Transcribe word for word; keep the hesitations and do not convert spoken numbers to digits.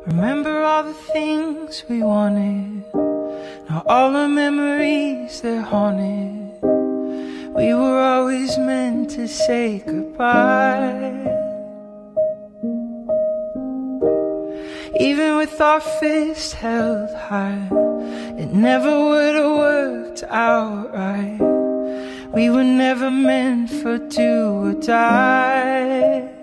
Remember all the things we wanted. Now all the memories, they're haunted. We were always meant to say goodbye. Even with our fists held high, it never would have worked out right. We were never meant for do or die.